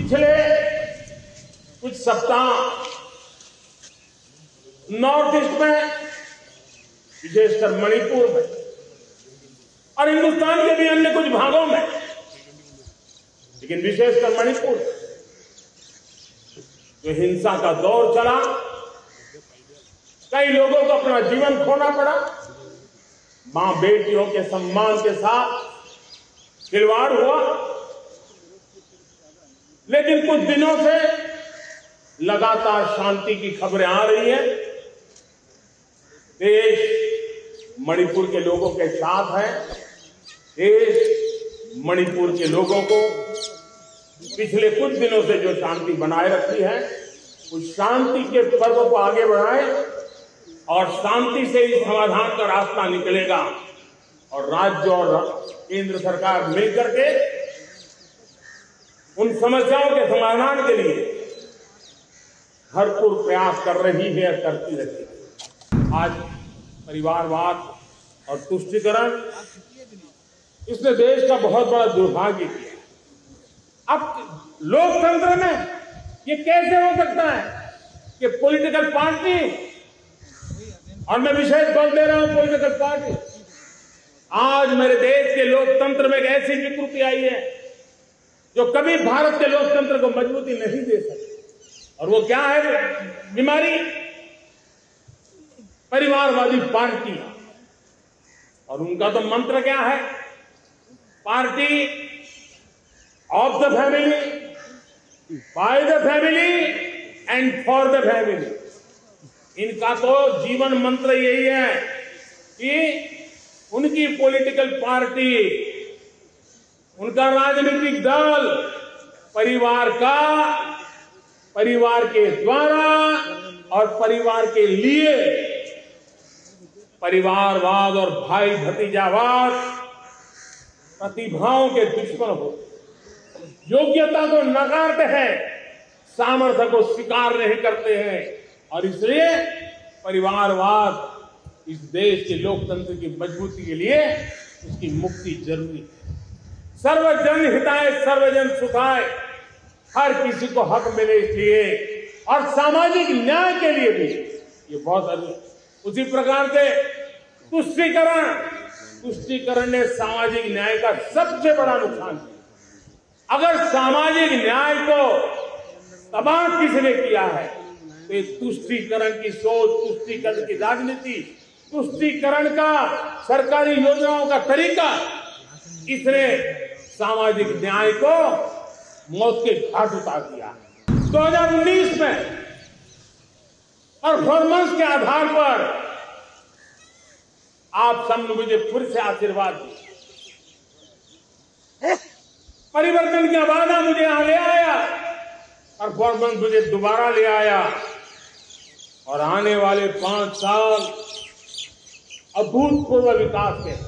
पिछले कुछ सप्ताह नॉर्थ ईस्ट में, विशेषकर मणिपुर में और हिंदुस्तान के भी अन्य कुछ भागों में, लेकिन विशेषकर मणिपुर जो हिंसा का दौर चला, कई लोगों को अपना जीवन खोना पड़ा, मां बेटियों के सम्मान के साथ खिलवाड़ हुआ। लेकिन कुछ दिनों से लगातार शांति की खबरें आ रही हैं। देश मणिपुर के लोगों के साथ है। देश मणिपुर के लोगों को पिछले कुछ दिनों से जो शांति बनाए रखी है, उस शांति के पर्व को आगे बढ़ाए और शांति से ही समाधान का रास्ता निकलेगा। और राज्य और केंद्र सरकार मिलकर के उन समस्याओं के समाधान के लिए भरपूर प्रयास कर रही है, करती रहती है। आज परिवारवाद और तुष्टीकरण, इसने देश का बहुत बड़ा दुर्भाग्य किया। अब लोकतंत्र में ये कैसे हो सकता है कि पॉलिटिकल पार्टी, और मैं विशेष बल दे रहा हूं पॉलिटिकल पार्टी, आज मेरे देश के लोकतंत्र में एक ऐसी विकृति आई है जो कभी भारत के लोकतंत्र को मजबूती नहीं दे सकती। और वो क्या है बीमारी? परिवारवादी पार्टी। और उनका तो मंत्र क्या है? Party of the family, by the family and for the family. इनका तो जीवन मंत्र यही है कि उनकी पॉलिटिकल पार्टी, उनका राजनीतिक दल परिवार का, परिवार के द्वारा और परिवार के लिए, परिवारवाद और भाई भतीजावाद प्रतिभाओं के दुश्मन हो, योग्यता को नकारते हैं, सामर्थ्य को स्वीकार नहीं करते हैं। और इसलिए परिवारवाद इस देश के लोकतंत्र की मजबूती के लिए उसकी मुक्ति जरूरी है। सर्वजन हिताय सर्वजन सुखाय, हर किसी को हक मिले इसलिए, और सामाजिक न्याय के लिए भी ये बहुत अधिक। उसी प्रकार से तुष्टीकरण ने सामाजिक न्याय का सबसे बड़ा नुकसान किया। अगर सामाजिक न्याय को तबाह किसने किया है तो ये तुष्टीकरण की सोच, तुष्टीकरण की राजनीति, तुष्टीकरण का सरकारी योजनाओं का तरीका, इसने सामाजिक न्याय को मौत के घाट उतार दिया। 2019 में परफॉर्मेंस के आधार पर आप सबने मुझे फिर से आशीर्वाद दिया, परिवर्तन का वादा मुझे यहां ले आया, परफॉर्मेंस मुझे दोबारा ले आया। और आने वाले 5 साल अभूतपूर्व विकास के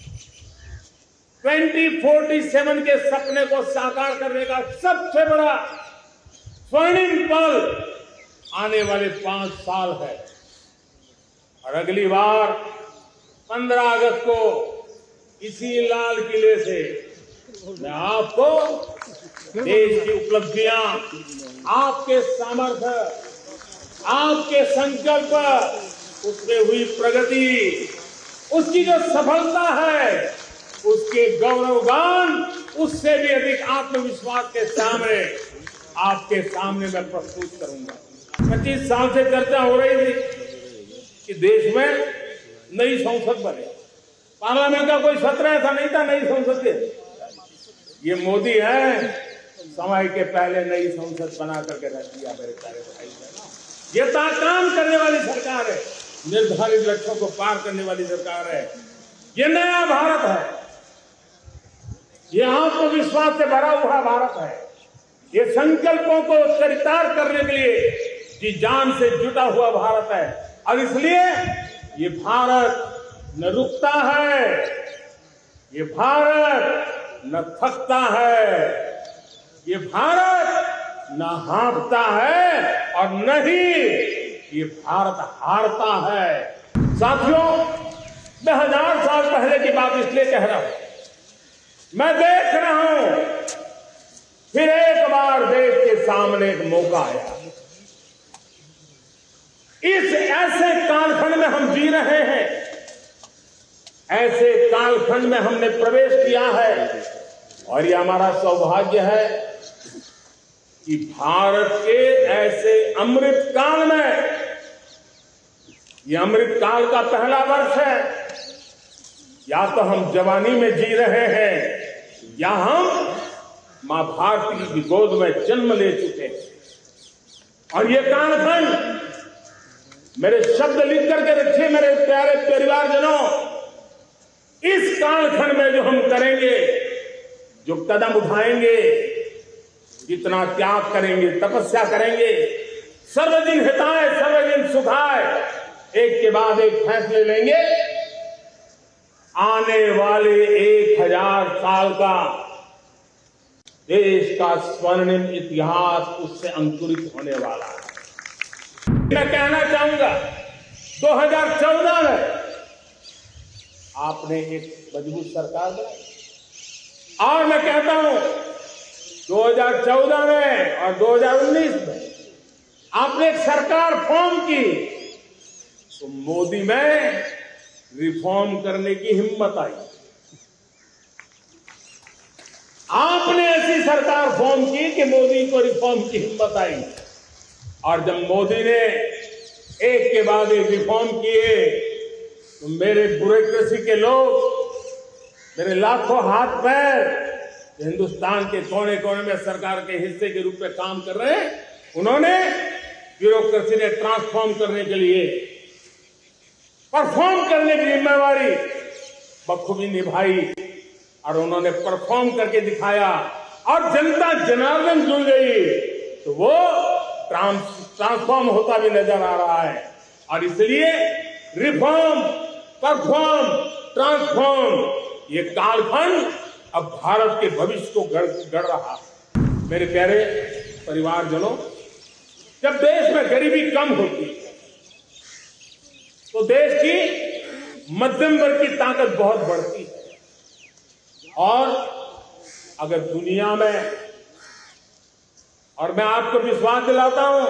2047 के सपने को साकार करने का सबसे बड़ा स्वर्णिम पल आने वाले 5 साल है। और अगली बार 15 अगस्त को इसी लाल किले से मैं आपको देश की उपलब्धियां, आपके सामर्थ्य, आपके संकल्प, उसमें हुई प्रगति, उसकी जो सफलता है, उसके गौरवगान, उससे भी अधिक आत्मविश्वास के सामने आपके सामने मैं प्रस्तुत करूंगा। 25 साल से चर्चा हो रही थी कि देश में नई संसद बने। पार्लियामेंट का कोई सत्र ऐसा नहीं था नई संसद के। ये मोदी है, समय के पहले नई संसद बना करके रख दिया मेरे प्यारे भाई बहनों। ये काम करने वाली सरकार है, निर्धारित लक्ष्यों को पार करने वाली सरकार है। ये नया भारत है, ये आत्मविश्वास से भरा हुआ भारत है। ये संकल्पों को चरितार्थ करने के लिए जी जान से जुटा हुआ भारत है। और इसलिए ये भारत न रुकता है, ये भारत न थकता है, ये भारत न हाँफता है और न ही ये भारत हारता है। साथियों, मैं 1000 साल पहले की बात इसलिए कह रहा हूं, मैं देख रहा हूं फिर एक बार देश सामने एक मौका आया। इस ऐसे कालखंड में हम जी रहे हैं, ऐसे कालखंड में हमने प्रवेश किया है, और ये हमारा सौभाग्य है कि भारत के ऐसे अमृत काल में, ये अमृत काल का पहला वर्ष है। या तो हम जवानी में जी रहे हैं, या हम मां भारती की गोद में जन्म ले चुके हैं। और ये कालखंड, मेरे शब्द लिख करके रखिए मेरे प्यारे परिवारजनों, इस कालखंड में जो हम करेंगे, जो कदम उठाएंगे, जितना त्याग करेंगे, तपस्या करेंगे, सर्वजन हिताय सर्वजन सुखाय, एक के बाद एक फैसले लेंगे, आने वाले 1000 साल का देश का स्वर्णिम इतिहास उससे अंकुरित होने वाला है। मैं कहना चाहूंगा, 2014 में आपने एक मजबूत सरकार बनाई, और मैं कहता हूं 2014 में और 2019 में आपने एक सरकार फॉर्म की, तो मोदी में रिफॉर्म करने की हिम्मत आई। आपने ऐसी सरकार फॉर्म की कि मोदी को रिफॉर्म की हिम्मत आई, और जब मोदी ने एक के बाद एक रिफॉर्म किए, तो मेरे ब्यूरोक्रेसी के लोग, मेरे लाखों हाथ पैर हिंदुस्तान के कोने कोने में सरकार के हिस्से के रूप में काम कर रहे हैं, उन्होंने, ब्यूरोक्रेसी ने ट्रांसफॉर्म करने के लिए, परफॉर्म करने की जिम्मेवारी बखूबी निभाई, और उन्होंने परफॉर्म करके दिखाया, और जनता जनार्दन जुड़ गई, तो वो ट्रांसफॉर्म होता भी नजर आ रहा है। और इसलिए रिफॉर्म, परफॉर्म, ट्रांसफॉर्म, ये कालखंड अब भारत के भविष्य को गढ़ रहा है। मेरे प्यारे परिवारजनों, जब देश में गरीबी कम होती है, तो देश की मध्यम वर्ग की ताकत बहुत बढ़ती है। और अगर दुनिया में, और मैं आपको विश्वास दिलाता हूं,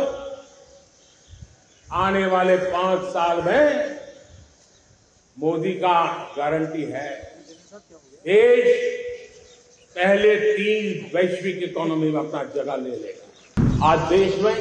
आने वाले 5 साल में मोदी का गारंटी है, देश पहले 3 वैश्विक इकोनॉमी में अपना जगह ले लेगा। आज देश में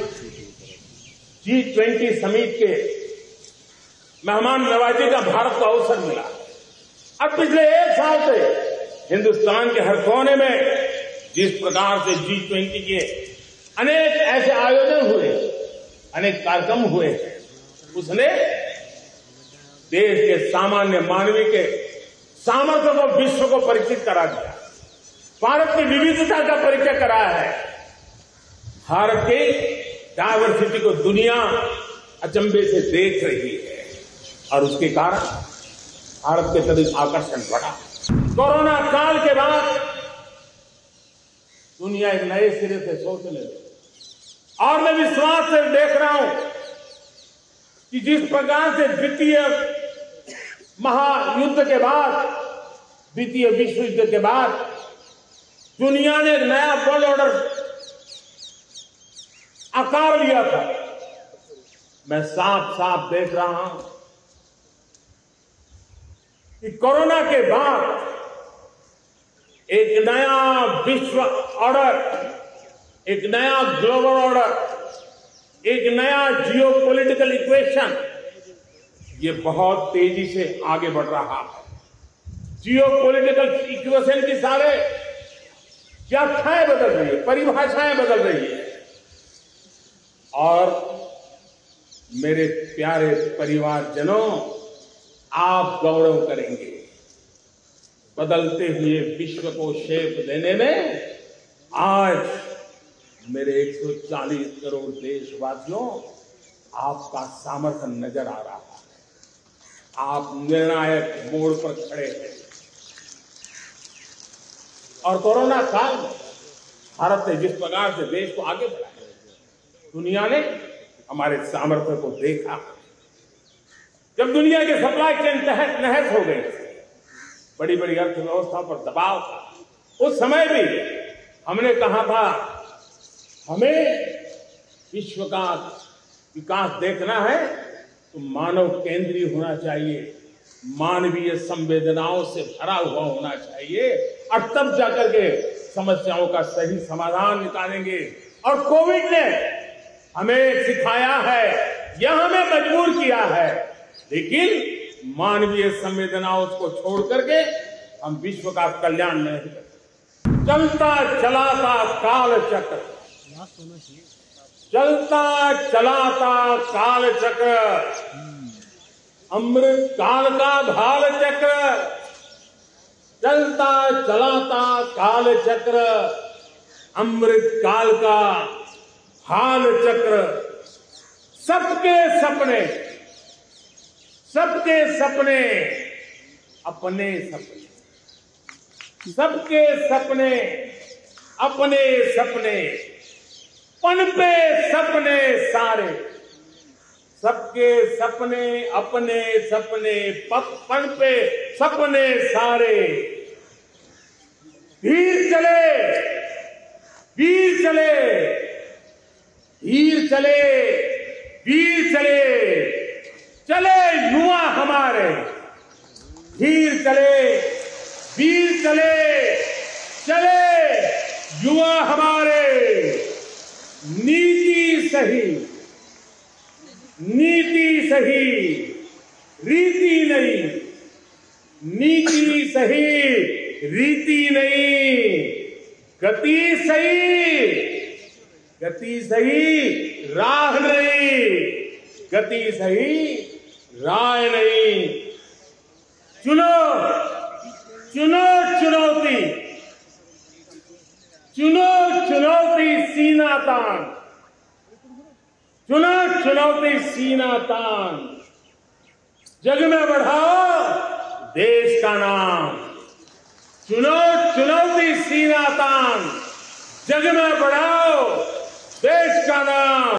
G20 समिट के मेहमान नवाजी का भारत को अवसर मिला। अब पिछले 1 साल से हिंदुस्तान के हर कोने में जिस प्रकार से G20 के अनेक ऐसे आयोजन हुए, अनेक कार्यक्रम हुए, उसने देश के सामान्य मानवीय के सामर्थ्य को विश्व को परिचित करा दिया, भारत की विविधता का परिचय कराया है, भारत की डायवर्सिटी को दुनिया अचंभे से देख रही है, और उसके कारण भारत के प्रति आकर्षण बढ़ा। कोरोना काल के बाद दुनिया एक नए सिरे से सोचने लगी, और मैं विश्वास से देख रहा हूं कि जिस प्रकार से द्वितीय महायुद्ध के बाद, द्वितीय विश्व युद्ध के बाद दुनिया ने एक नया वर्ल्ड ऑर्डर आकार लिया था, मैं साफ साफ देख रहा हूं कि कोरोना के बाद एक नया विश्व ऑर्डर, एक नया ग्लोबल ऑर्डर, एक नया जियो पॉलिटिकल इक्वेशन, ये बहुत तेजी से आगे बढ़ रहा है। जियो पॉलिटिकल इक्वेशन की सारे व्याख्याएं बदल रही है, परिभाषाएं बदल रही है, और मेरे प्यारे परिवारजनों, आप गौरव करेंगे। बदलते हुए विश्व को शेप देने में आज मेरे 140 करोड़ देशवासियों, आपका सामर्थ्य नजर आ रहा है। आप निर्णायक मोड़ पर खड़े हैं, और कोरोना काल में भारत ने जिस प्रकार से देश को आगे बढ़ाया, दुनिया ने हमारे सामर्थ्य को देखा। जब दुनिया के सप्लाई चेन तहस नहस हो गई, बड़ी बड़ी अर्थव्यवस्था पर दबाव था, उस समय भी हमने कहा था हमें विश्व का विकास देखना है तो मानव केंद्रीय होना चाहिए, मानवीय संवेदनाओं से भरा हुआ होना चाहिए, और तब जाकर के समस्याओं का सही समाधान निकालेंगे। और कोविड ने हमें सिखाया है, यह हमें मजबूर किया है, लेकिन मानवीय संवेदनाओं को छोड़ करके हम विश्व का कल्याण नहीं करते। चलता चलाता काल चक्र, चलता चलाता काल चक्र, अमृत काल का भाल चक्र, चलता चलाता काल चक्र, अमृत काल का हाल चक्र। सबके सपने, सबके सपने अपने सपने, सबके सपने अपने सपने, पनपे सपने सारे, सबके सपने अपने सपने, पनपे सपने सारे। वीर चले, वीर चले, वीर चले, वीर चले, चले युवा हमारे। वीर चले, वीर चले, चले युवा हमारे। नीति सही, नीति सही, रीति नहीं, नीति सही, रीति नहीं, गति सही, गति सही, राह नहीं, गति सही, राह नहीं। चुनो, चुनो चुनौती, चुनो चुनौती सीना तान, चुनो चुनौती सीना तान। जग में बढ़ाओ देश का नाम, चुनो चुनौती सीना तान, जग में बढ़ाओ देश का नाम।